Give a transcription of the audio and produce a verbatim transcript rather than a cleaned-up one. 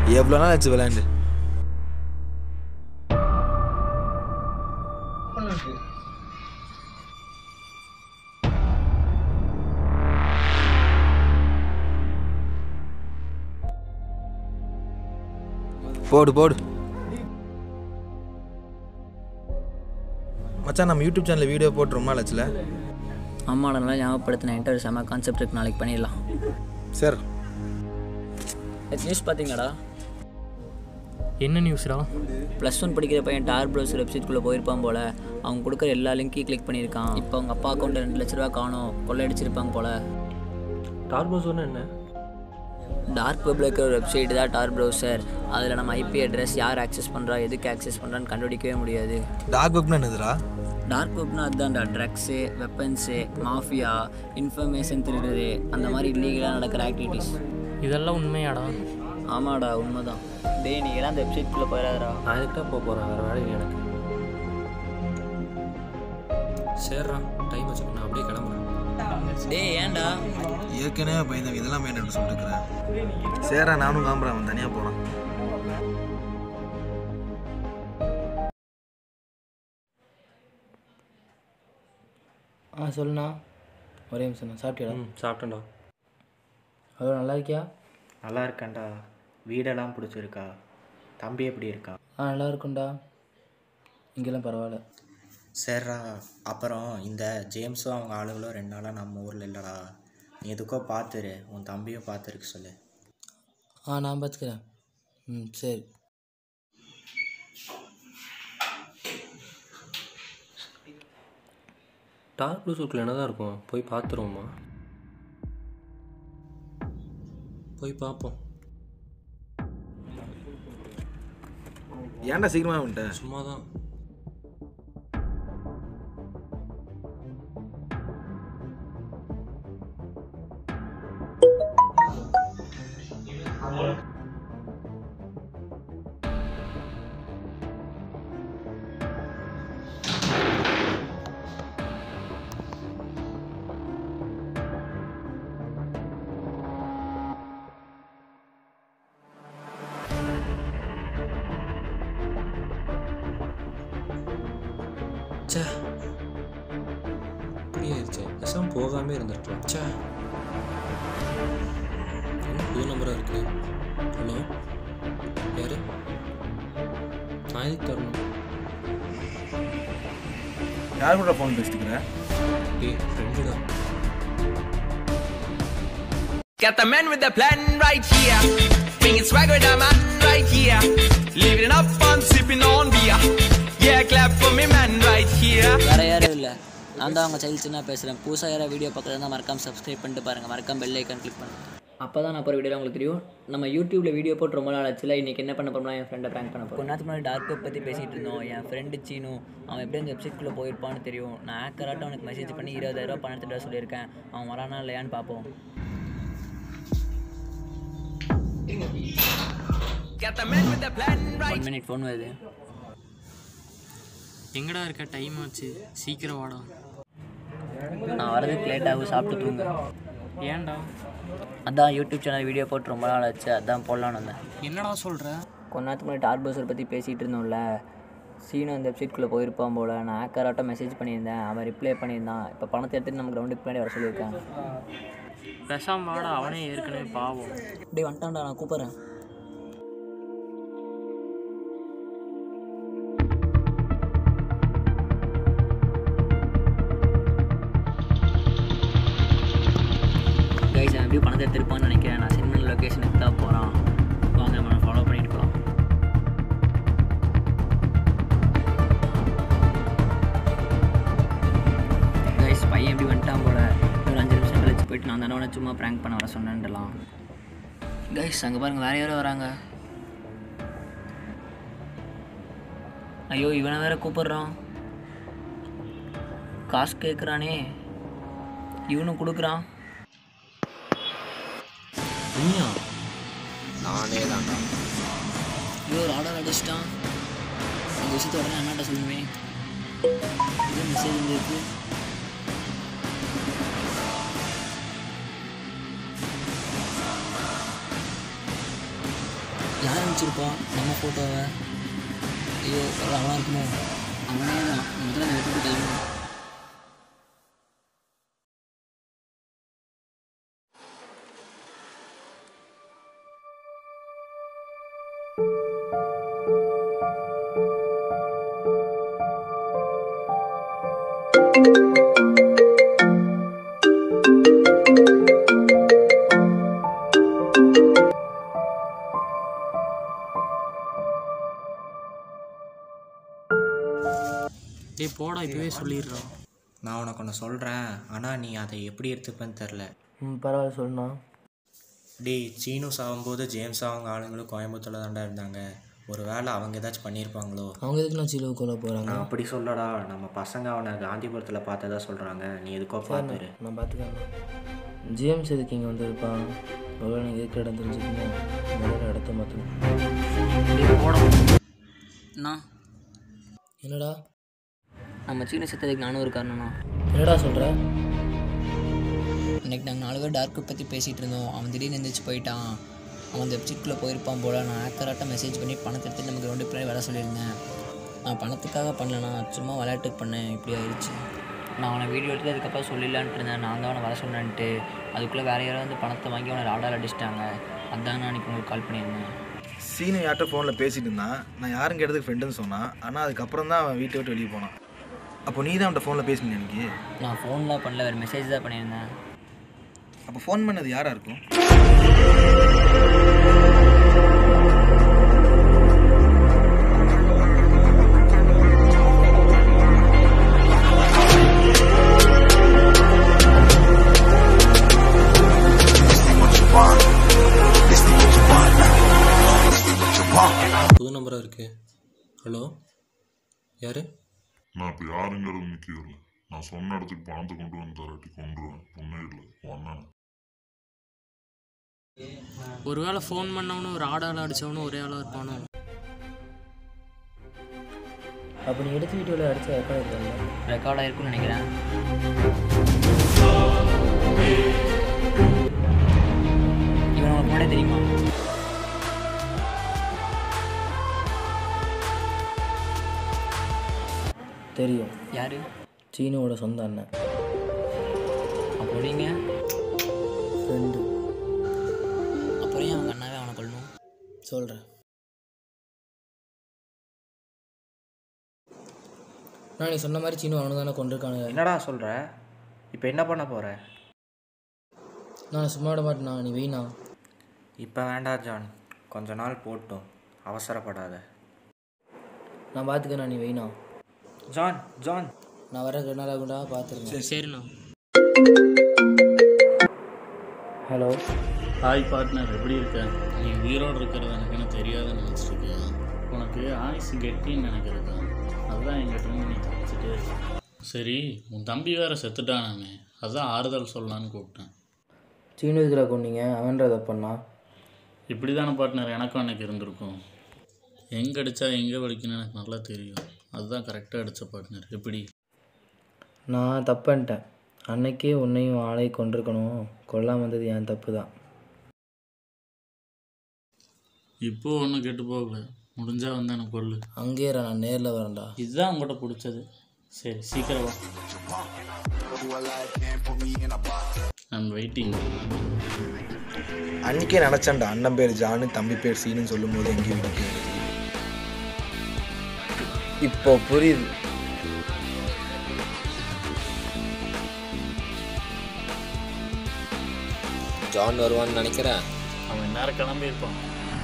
எவ்வளோ நாள் ஆச்சு விளையாண்டு? போடு போடு மச்சான். நம்ம யூடியூப் சேனலில் வீடியோ போட்டு ரொம்ப நாள் ஆச்சுல? ஆமாம், நல்லா ஞாபகப்படுத்தின என்கிட்ட ஒரு செம கான்செப்ட் இருக்கு, நாளைக்கு பண்ணிடலாம். சார் நியூஸ் பார்த்தீங்களாடா? என்ன நியூஸ்டா? ப்ளஸ் ஒன் படிக்கிற பையன் டார் ப்ரௌசர் வெப்சைட்குள்ளே போயிருப்பான் போல். அவங்க கொடுக்குற எல்லா லிங்க்கையும் கிளிக் பண்ணியிருக்கான். இப்போ அவங்க அப்பா அக்கௌண்ட்டில் ரெண்டு லட்ச ரூபா காணும், கொள்ளையடிச்சிருப்பாங்க போல். டார் ப்ரௌசர்னா என்ன? டார்க் வெப்பில் இருக்கிற ஒரு வெப்சைட் தான் டார் ப்ரௌசர். அதில் நம்ம ஐபி அட்ரஸ், யார் ஆக்சஸ் பண்ணுறா, எதுக்கு ஆக்சஸ் பண்ணுறான்னு கண்டுபிடிக்கவே முடியாது. டார்க் வெப்னா என்னதுடா? டார்க் வெப்னா அதுதான்டா, ட்ரக்ஸு, வெப்பன்ஸு, மாஃபியா, இன்ஃபர்மேஷன் திருடுறது, அந்த மாதிரி இல்லீகலாக நடக்கிற ஆக்டிவிட்டீஸ். இதெல்லாம் உண்மையாடா? ஆமாடா, உண்மை தான். டேய், நீங்களாம் அந்த வெப்சைட்குள்ளே போயிடாதடா. நான் அதுக்கு தான் போக போகிறேன், வேறு வேலை இல்லை எனக்கு. சரிடா, டைம் வச்சு நான் அப்படியே கிளம்புறேன். டேய் ஏன்டா? ஏற்கனவே பயந்தவங்க இதெல்லாம் வேண்டாம்னு சொல்லிட்டுருக்கிறேன். சேரா நானும் காம்புறேன், அவன் தனியாக போகிறான். ஆ சொல்லுண்ணா. ஒரே நிமிஷம். சாப்பிட்டியா? ம் சாப்பிட்டேன்டா. ஹலோ, நல்லா இருக்கியா? நல்லா இருக்கேன்டா. வீடெல்லாம் பிடிச்சிருக்கா? தம்பி எப்படி இருக்கா? ஆ நல்லா இருக்கும்டா, இங்கெல்லாம் பரவாயில்ல. சரிடா. அப்புறம் இந்த ஜேம்ஸும் அவங்க ஆளுகளும் ரெண்டு நாளாக நம்ம ஊரில் இல்லைடா. நீ எதுக்கோ பார்த்துரு, உன் தம்பியும் பார்த்துருக்கு சொல்லு. ஆ நான் பார்த்துக்கிறேன். ம் சரி. டார்க் ப்ளூஸுக்குள்ள என்ன தான் இருக்கும்? போய் பார்த்துருவோமா? போய் பார்ப்போம். ஏன்டா சீக்கிரமாக வந்துட்டேன்? சும்மா தான். சே, இப்படி ஆயிடுச்சு. விஷம் போகாமே இருந்துருக்கலாம். சே, என்ன புது நம்பராக இருக்கு? ஹலோ, யாரு? நான் எதுக்கு தரணும்? யார் கூட ஃபோன் பேசிட்டுக்கிறேன்? டேய் ஃப்ரெண்டுடா. Got the man with the plan right here. Bringing swag with the man right here. Living up on sipping on beer. Yeah, clap for me man right here. வேறு யாரும் இல்லை, நான் தான் அவங்க சைல்டு சின்ன பேசுகிறேன். புதுசாக யாராவது வீடியோ பார்க்குறது தான் மறக்காம சப்ஸ்கிரைப் பண்ணிட்டு பாருங்கள். மறக்காம பெல் ஐக்கான் கிளிக் பண்ணுங்கள். அப்போ தான் நான் அப்புறம் வீடியோ உங்களுக்கு தெரியும். நம்ம யூடியூப்பில் வீடியோ போட்டு ரொம்ப நாள் ஆச்சுல. இன்றைக்கி என்ன பண்ண போகிறோம்னா, என் ஃப்ரெண்டை ப்ராங்க் பண்ண போகிறோம். கொஞ்ச நேரத்துக்கு முன்னாடி டார்க் வெப் பற்றி பேசிகிட்டு இருந்தோம். என் ஃப்ரெண்டு சீனு, அவன் எப்படி அந்த வெப்சைட்குள்ளே போயிருப்பான்னு தெரியும். நான் ஆக்கராட்டம் அவனுக்கு மெசேஜ் பண்ணி இருபதாயிரரூவா பணம் எடுத்துகிட்டு வர சொல்லியிருக்கேன். அவன் வரானா இல்லையான்னு பார்ப்போம். Got the man with the plan right. One minute phone வருது. எங்கடா இருக்க? டைம் ஆச்சு, சீக்கிரம் வாடா. நான் வரதுக்கு லேட் ஆகும், சாப்பிட்டு தூங்க. ஏன்டா? அதான் யூடியூப் சேனல் வீடியோ போட்டு ரொம்ப நாள் ஆச்சு, அதான் போடலான்னு வந்தேன். என்னடா சொல்கிற? கொஞ்ச நேரத்துக்கு முன்னாடி டார்க் ப்ரௌசர் பற்றி பேசிகிட்டு இருந்தோம்ல. சீனு அந்த வெப்சைட்குள்ளே போயிருப்பான் போல். நான் ஆக்கராட்டம் மெசேஜ் பண்ணியிருந்தேன், அவன் ரிப்ளை பண்ணியிருந்தான். இப்போ பணத்தை எடுத்துகிட்டு நம்ம கிரவுண்டுக்கு பின்னாடி வர சொல்லியிருக்கான். பேசாம வாடா, அவனே ஏற்கனவே பாவம். இப்படி வந்துட்டான்டா, நான் கூப்பிட்றேன். கைஸ், அவன் எப்படியும் பணத்தை எடுத்துருப்பான்னு நினைக்கிறேன். நான் சென்ட் பண்ண லொக்கேஷனுக்கு தான் போகிறான். வாங்க, நம்ம ஃபாலோ பண்ணிட்டு போகலாம். கைஸ், பையன் எப்படி வந்துட்டான் போல். ஒரு அஞ்சு நிமிஷம் கழிச்சு போயிட்டு நான் தானே சும்மா ப்ராங்க் பண்ண வர சொன்னேன்டலாம். கைஸ், அங்கே பாருங்கள், வேறு யாரோ வராங்க. ஐயோ, இவனை வேற கூப்பிட்றான். காசு கேட்குறானே, இவனும் கொடுக்குறான். நீயா? நானே தான்டா. ஐயோ, ஒரு ஆர்டர் அடிச்சிட்டான். அந்த விஷயத்த உடனே அண்ணாட்ட சொல்லுவேன். இது மெசேஜ் வந்துருக்கு. யாரா காமிச்சிருப்போம் நம்ம ஃபோட்டோவை. ஐயோ அவனாக இருக்குமோ? அவனே தான். முதல்ல அந்த விட்டு கிளம்பணும். டே போடா இப்போவே சொல்லிடுறான். நான் உனக்கு ஒன்று சொல்கிறேன், ஆனால் நீ அதை எப்படி எடுத்துப்பேன்னு தெரில. ம் பரவாயில்ல சொல்லணா. டே சீனு சாகும்போது ஜேம்ஸ் அவங்க ஆளுங்களும் கோயம்புத்தூரில் தாண்டா இருந்தாங்க. ஒரு வேளை அவங்க ஏதாச்சும் பண்ணியிருப்பாங்களோ? அவங்க எதுக்கு நான் சீலுவை கொல்ல போகிறாங்க? நான் அப்படி சொல்லடா, நம்ம பசங்க அவனை காந்திபுரத்தில் பார்த்ததா சொல்கிறாங்க. நீ எதுக்கோ பார்த்துரு. நான் பார்த்துக்கிறேன். ஜேம்ஸ் எதுக்கு இங்கே வந்துருப்பான்? ஒருவேளை நீங்கள் இருக்கிற இடம் தெரிஞ்சுக்கணும். முதல்ல இடத்த மாற்றணும். டே போட அண்ணா என்னடா நம்ம சீனை செத்ததுக்கு நானும் ஒரு காரணம்ண்ணா. என்னடா சொல்கிற? இன்றைக்கி நாங்கள் நாலு பேர் டார்க்கு பற்றி பேசிகிட்டு இருந்தோம். அவன் திடீர்னு எந்திரிச்சு போயிட்டான். அவன் அந்த வெப்சைட்குள்ளே போயிருப்பான் போல். நான் ஆக்கராட்டாக மெசேஜ் பண்ணி பணத்தை எடுத்து நமக்கு ரெண்டு பிள்ளை வேலை சொல்லியிருந்தேன். நான் பணத்துக்காக பண்ணலண்ணா, சும்மா விளையாட்டுக்கு பண்ணேன். இப்படி ஆயிடுச்சு. நான் அவனை வீடியோ எடுத்து அதுக்கப்புறம் சொல்லிடலான்ட்டு இருந்தேன். நான் தான் அவனை வர சொன்னேன்ட்டு. அதுக்குள்ளே வேறு யாராவது வந்து பணத்தை வாங்கி அவனை ராடால் அடிச்சிட்டாங்க. அதான் நான் இப்போ உங்களுக்கு கால் பண்ணியிருந்தேன். சீனு யார்கிட்ட ஃபோனில் பேசிகிட்டு இருந்தான். நான் யாரும் கேட்டதுக்கு ஃப்ரெண்டுன்னு சொன்னான். ஆனால் அதுக்கப்புறம் தான் அவன் வீட்டை விட்டு வெளியே போனான். அப்போ நீ தான் அவன்கிட்ட ஃபோனில் பேசினீங்க எனக்கு? நான் ஃபோன்லாம் பண்ணல, வேறு மெசேஜ் தான் பண்ணியிருந்தேன். அப்போ ஃபோன் பண்ணது யாராக இருக்கும்? புது நம்பராக இருக்கு. ஹலோ யார்? நான் இப்போ யாருங்கிறது முக்கியம் இல்லை. நான் சொன்ன இடத்துக்கு பணத்தை கொண்டு வந்து தராட்டி கொண்டுருவேன். ஒன்றும் இல்லை ஒன்னு. ஒரு வேளை ஃபோன் பண்ணவனும் ஒரு ஆடால் அடித்தவனும் ஒரே ஆளாக இருப்பானோ? அப்போ நீ எடுத்து வீடியோவில் அடித்து ரெக்கார்ட் இருக்காங்க. ரெக்கார்ட் ஆகிருக்குன்னு நினைக்கிறேன். இவன் உனக்கு முன்னாடியே தெரியுமா? தெரியும். யார்? சீனுவோட சொந்த அண்ணன். அப்போ நீங்கள் ஃப்ரெண்டு. அப்புறம் ஏன் அவங்க அண்ணாவே அவனை கொள்ளணும்? சொல்கிறேன். நான் நீ சொன்ன மாதிரி சீனு அவனு தானே கொண்டிருக்கானுங்க. என்னடா சொல்கிற? இப்போ என்ன பண்ண போகிற? நான் சும்மா விட மாட்டேண்ணா, நீ வெயினா. இப்போ வேண்டாம் ஜான், கொஞ்ச நாள் போட்டோம், அவசரப்படாத. நான் பார்த்துக்கிறேன், நீ வெயினா. ஜான் ஜான் நான் வர ரெண்டு நாள் ஆகுண்டா, பார்த்துருங்க. சரிண்ணா. ஹலோ ஹாய் பார்ட்னர், எப்படி இருக்க? நீ உயிரோடு இருக்கிறது எனக்கு என்ன தெரியாதுன்னு நினச்சிருக்கியா? உனக்கு ஆயுசு கெட்டின்னு நினைக்கிறதா? அதுதான் எங்கிட்ட இருந்து நீ தப்பிச்சுட்டே இருக்க. சரி, உன் தம்பி வேறு செத்துட்டானாமே, அதுதான் ஆறுதல் சொல்லலான்னு கூப்பிட்டேன். சீனு இருக்கிற கொண்டீங்க, அவன்றதை பண்ணா. இப்படி தானே பார்ட்னர் எனக்கும் அன்றைக்கி இருந்திருக்கும். எங்கே அடித்தா எங்கே வலிக்கணும்னு எனக்கு நல்லா தெரியும். அதுதான் கரெக்டாக அடித்த பார்ட்னர். எப்படி? நான் தப்புன்ட்டேன். அன்னைக்கே உன்னையும் ஆளை கொண்டிருக்கணும், கொல்லாமல் வந்தது என் தப்பு தான். இப்போது ஒன்றும் கெட்டு போகல, முடிஞ்சா வந்து எனக்கு கொள்ளு. அங்கேயே நான் நேரில் வரேன்டா. இதுதான் உங்கள்கிட்ட பிடிச்சது. சரி சீக்கிரம் வா, ஐம் வெயிட்டிங். அன்றைக்கே நினச்சேன்டா, அண்ணன் பேர் ஜானு தம்பி பேர் சீனுன்னு சொல்லும் போது எங்கேயும் வீட்டுக்கு இப்போ புரியுது. ஜான் வருவான்னு நினைக்கிறேன். அவன் நேரம் கிளம்பியிருப்பான்.